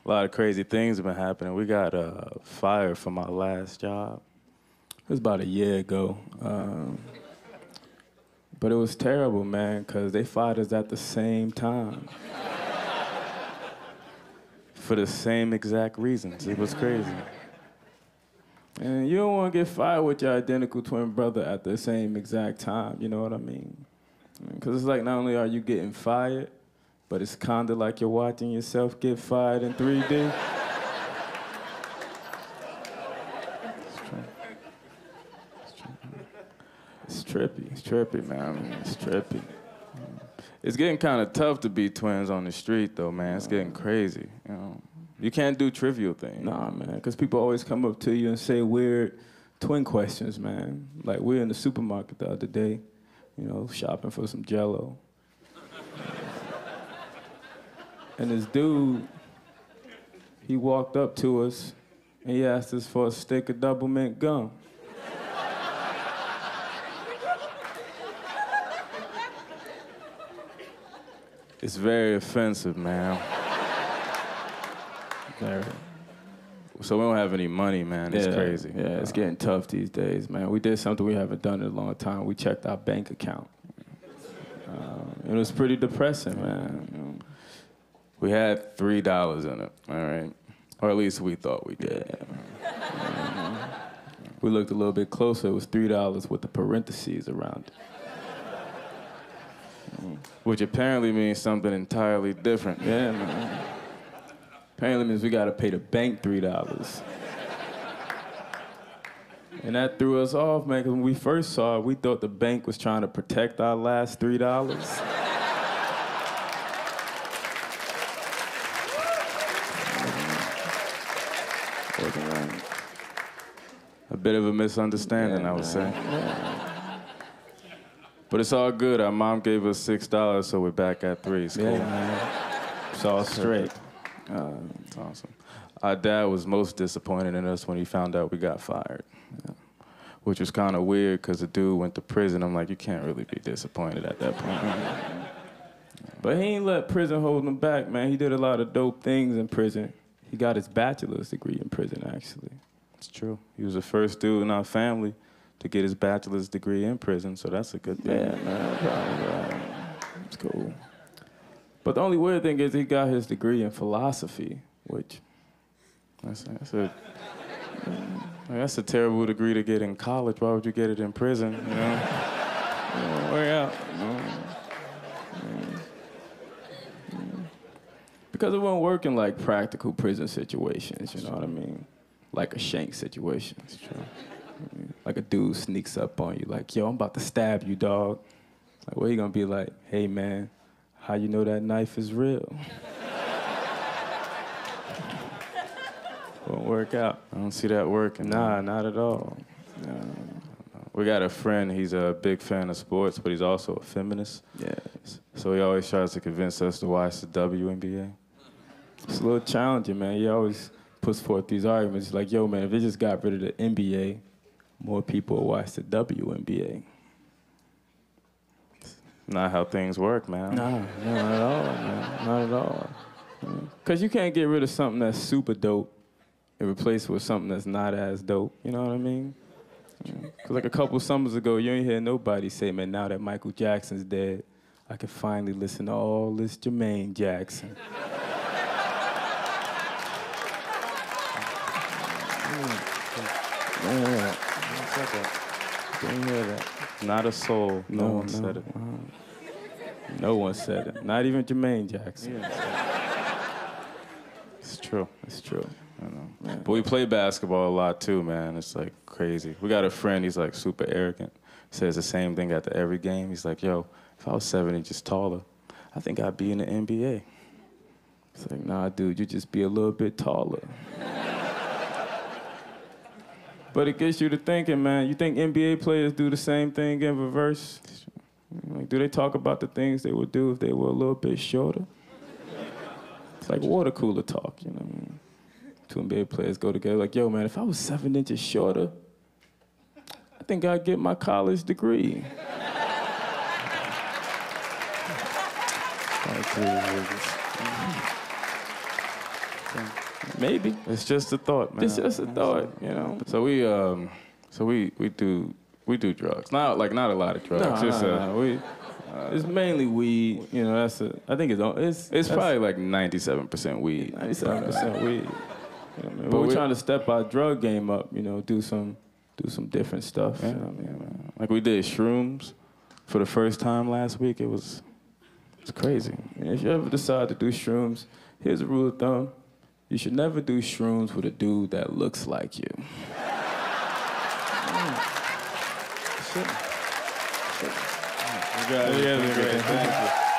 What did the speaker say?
A lot of crazy things have been happening. We got fired from our last job. It was about a year ago. But it was terrible, man, because they fired us at the same time. For the same exact reasons. It was crazy. And you don't want to get fired with your identical twin brother at the same exact time, you know what I mean? Because it's like not only are you getting fired, but it's kind of like you're watching yourself get fired in 3D. It's trippy. It's trippy, man. It's trippy. It's getting kind of tough to be twins on the street, though, man. It's getting crazy, you know. You can't do trivial things. Nah, man, because people always come up to you and say weird twin questions, man. Like, we were in the supermarket the other day, you know, shopping for some Jell-O. And this dude, he walked up to us, and he asked us for a stick of double mint gum. It's very offensive, man. Very. So we don't have any money, man. It's crazy. Yeah, it's getting tough these days, man. We did something we haven't done in a long time. We checked our bank account. It was pretty depressing, man. We had $3 in it, all right? Or at least we thought we did. Yeah. We looked a little bit closer. It was $3 with the parentheses around it. Which apparently means something entirely different. Yeah, man. Apparently means we gotta pay the bank $3. And that threw us off, man, because when we first saw it, we thought the bank was trying to protect our last $3. A bit of a misunderstanding, I would say. Yeah. But it's all good. Our mom gave us $6, so we're back at $3. It's cool. Yeah, man. It's all straight. It's awesome. Our dad was most disappointed in us when he found out we got fired. Yeah. Which was kind of weird, because the dude went to prison. I'm like, you can't really be disappointed at that point. But he ain't let prison hold him back, man. He did a lot of dope things in prison. He got his bachelor's degree in prison, actually. It's true. He was the first dude in our family to get his bachelor's degree in prison, so that's a good thing. Yeah, man. It's cool. But the only weird thing is he got his degree in philosophy, which that's a terrible degree to get in college. Why would you get it in prison? You know, way out. Because it won't work in like practical prison situations. You know what I mean? Like a shank situation. It's true. Like a dude sneaks up on you, like, yo, I'm about to stab you, dog. Like, what are you gonna be like? Hey, man, how you know that knife is real? Won't work out. I don't see that working. Nah, not at all. No. We got a friend, he's a big fan of sports, but he's also a feminist. Yes. So he always tries to convince us to watch the WNBA. It's a little challenging, man. He always puts forth these arguments like, yo, man, if they just got rid of the NBA, more people will watch the WNBA. Not how things work, man. Nah, not at all, man. Not at all. Because you can't get rid of something that's super dope and replace it with something that's not as dope. You know what I mean? Because like a couple summers ago, you ain't hear nobody say, man, now that Michael Jackson's dead, I can finally listen to all this Jermaine Jackson. Yeah. Didn't hear that. Not a soul. No one said it. No one said it. Not even Jermaine Jackson. Yeah. It's true. It's true. I know. Yeah. But we play basketball a lot too, man. It's like crazy. We got a friend, he's like super arrogant. He says the same thing after every game. He's like, yo, if I was 7 inches taller, I think I'd be in the NBA. It's like, nah, dude, you just be a little bit taller. But it gets you to thinking, man, you think NBA players do the same thing in reverse? Like, do they talk about the things they would do if they were a little bit shorter? It's like water cooler talk, you know what I mean? Two NBA players go together like, yo, man, if I was 7 inches shorter, I think I'd get my college degree. Maybe. It's just a thought, man. It's just a thought, you know. So we do drugs. Not a lot of drugs. It's mainly weed. You know, I think it's probably like 97% weed. 97% weed. You know, but we're trying to step our drug game up. You know, do some different stuff. Yeah, you know what I mean? Like we did shrooms for the first time last week. It's crazy. If you ever decide to do shrooms, here's a rule of thumb: you should never do shrooms with a dude that looks like you. You got it. Yeah, great. Thank you.